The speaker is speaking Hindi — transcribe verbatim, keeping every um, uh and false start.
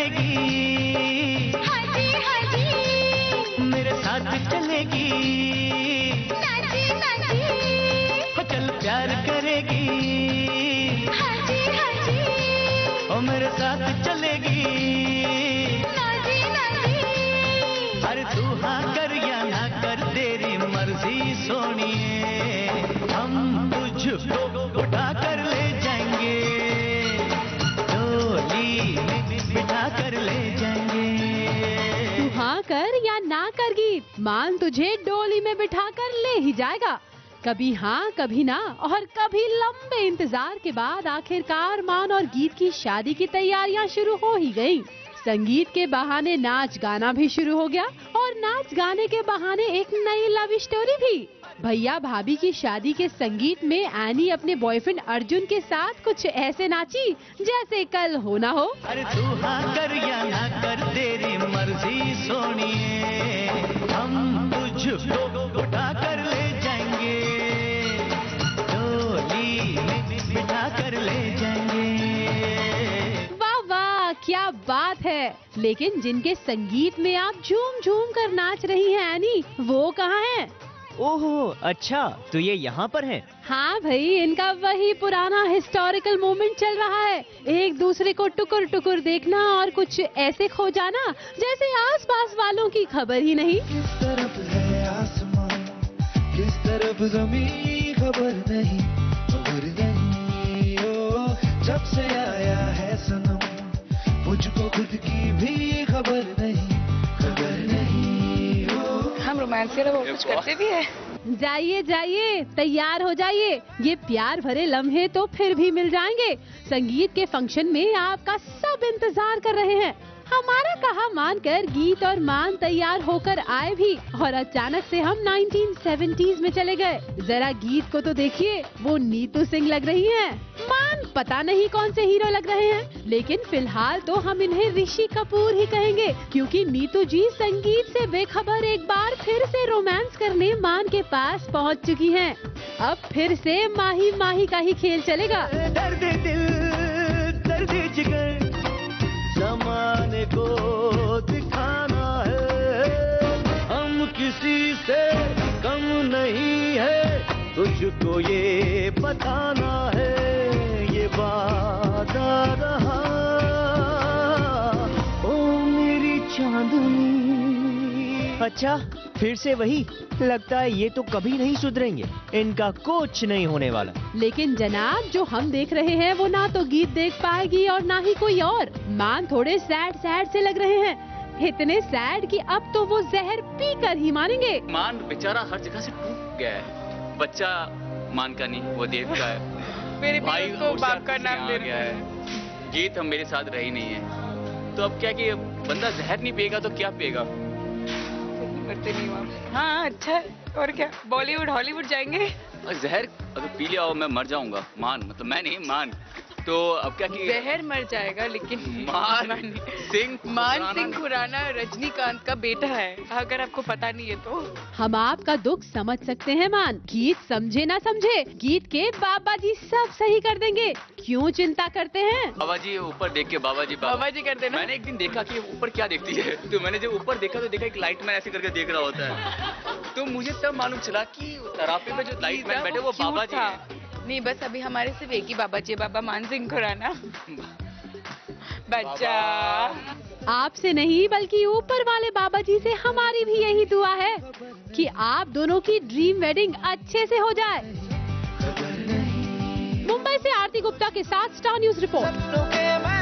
करेगी, हाँ जी हाँ जी, मेरे साथ चलेगी, ना जी ना जी, हो चल प्यार करेगी, हाँ जी हाँ जी, ओ मेरे साथ चलेगी, ना जी ना जी। अरे तू हाँ कर या ना कर तेरी मर्जी सोनिए, हम तुझको उठा कर ले जाएंगे, डोली में बिठा कर ले जाएंगे। तू हाँ कर या ना कर गीत, मान तुझे डोली में बिठा कर ले ही जाएगा। कभी हाँ कभी ना और कभी लंबे इंतजार के बाद आखिरकार मान और गीत की शादी की तैयारियां शुरू हो ही गयी। संगीत के बहाने नाच गाना भी शुरू हो गया और नाच गाने के बहाने एक नई लव स्टोरी भी। भैया भाभी की शादी के संगीत में एनी अपने बॉयफ्रेंड अर्जुन के साथ कुछ ऐसे नाची जैसे कल हो ना हो। अरे तू हाँ कर या ना कर तेरी मर्जी सोनिए, हम तुझको उठा कर ले जाएंगे, डोली में बिठा कर ले जाएंगे। वाह वाह क्या बात है। लेकिन जिनके संगीत में आप झूम झूम कर नाच रही हैं एनी, वो कहाँ हैं? ओहो अच्छा, तो ये यहाँ पर हैं? हाँ भाई, इनका वही पुराना हिस्टोरिकल मोमेंट चल रहा है, एक दूसरे को टुकुर टुकुर देखना और कुछ ऐसे खो जाना जैसे आसपास वालों की खबर ही नहीं। किस तरफ है आसमान, किस तरफ ज़मीन, खबर नहीं खबर नहीं। ओ जब से आया है सनम, मुझको खुद की भी खबर नहीं खबर नहीं। ओ हम रोमांस के वो कुछ करते भी है। जाइए जाइए, तैयार हो जाइए, ये प्यार भरे लम्हे तो फिर भी मिल जाएंगे। संगीत के फंक्शन में आपका सब इंतजार कर रहे हैं। हमारा कहा मानकर गीत और मान तैयार होकर आए भी और अचानक से हम नाइनटीन सेवेंटीज़ में चले गए। जरा गीत को तो देखिए, वो नीतू सिंह लग रही हैं। मान पता नहीं कौन से हीरो लग रहे हैं, लेकिन फिलहाल तो हम इन्हें ऋषि कपूर ही कहेंगे, क्योंकि नीतू जी संगीत से बेखबर एक बार फिर से रोमांस करने मान के पास पहुंच चुकी हैं। अब फिर से माही माही का ही खेल चलेगा। दर्द दिल दर्द जिगर ज़माने को दिखाना है, हम किसी से कम नहीं है, तुझको ये बताना है, ये वादा रहा ओ मेरी चांदनी। अच्छा फिर से वही, लगता है ये तो कभी नहीं सुधरेंगे, इनका कुछ नहीं होने वाला। लेकिन जनाब, जो हम देख रहे हैं वो ना तो गीत देख पाएगी और ना ही कोई और। मान थोड़े सैड सैड से लग रहे हैं, इतने सैड कि अब तो वो जहर पी कर ही मानेंगे। मान बेचारा हर जगह से टूट गया है, बच्चा मान का नहीं वो देव का है, मेरे भाई को बाप का नाम दे गया है, गीत हम मेरे साथ रही नहीं है, तो अब क्या कि बंदा जहर नहीं पिएगा तो क्या पिएगा। मरते नहीं वहाँ। हाँ अच्छा है, और क्या बॉलीवुड हॉलीवुड जाएंगे। और जहर अगर पी लिया हो मैं मर जाऊंगा, मान मतलब मैं नहीं मान, तो अब क्या कि जहर मर जाएगा लेकिन मान सिंह मान सिंह खुराना रजनीकांत का बेटा है, अगर आपको पता नहीं है तो। हम आपका दुख समझ सकते हैं मान, गीत समझे ना समझे, गीत के बाबा जी सब सही कर देंगे, क्यों चिंता करते हैं। बाबा जी ऊपर देख के बाबा जी बाबा जी करते ना। मैंने एक दिन देखा कि ऊपर क्या देखती है, तो मैंने जब ऊपर देखा तो देखा एक लाइट मैन ऐसे करके देख रहा होता है, तो मुझे तब मालूम चला कि तरापे में जो लाइट मैन बैठे वो बाबा जी हैं। नहीं बस अभी हमारे सिर्फ एक ही बाबा जी, बाबा मान सिंह खुराना। बच्चा आपसे नहीं बल्कि ऊपर वाले बाबा जी से हमारी भी यही दुआ है कि आप दोनों की ड्रीम वेडिंग अच्छे से हो जाए। मुंबई से आरती गुप्ता के साथ स्टार न्यूज रिपोर्ट।